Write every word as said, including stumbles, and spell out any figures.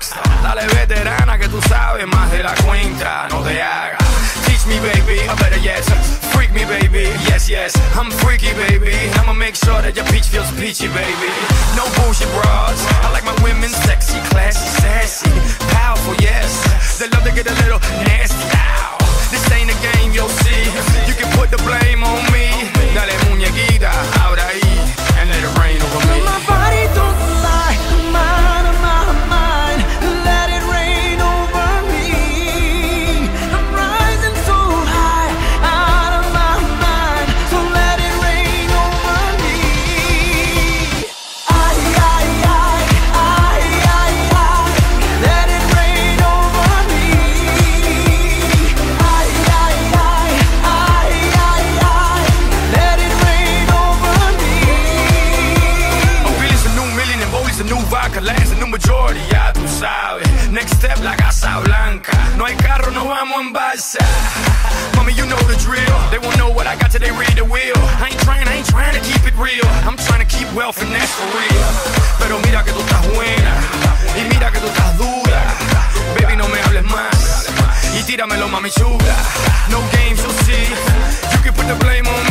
rockstar. Dale veterana que tú sabes más de la cuenta, no te hagas. Teach me baby, or better yet, freak me baby, yes yes, I'm freaky baby. I'ma make sure that your peach feels peachy baby. No bullshit bras, I like my women sexy, classy, sassy, powerful, yes. They love to get a little nasty, ow. This ain't a game, you'll see. You can put the blame on me. Dale muñequita, ahora ahí, and let it rain over me. My body don't lie, mine, mine, mine. Let it rain over me. I'm rising so high, out of my mind. So let it rain over me. I, I, I, I, I, I. Let it rain over me. I, I, I, I, I, I. Let it rain over me. Oh, Billy's a new million and Bowley's a new vodka. Lance a new majority, ya tú sabes. Next step, la Casa Blanca. No hay carro, no vamos en balsa. Mommy, you know the drill. They won't know what I got till they read the wheel. I ain't trying, I ain't trying to keep it real. I'm trying to keep wealth and that's for real. Pero mira que tú estás buena y mira que tú estás dura. Baby, no me hables más y tíramelo, mami chula. No games, you'll see. You can put the blame on me.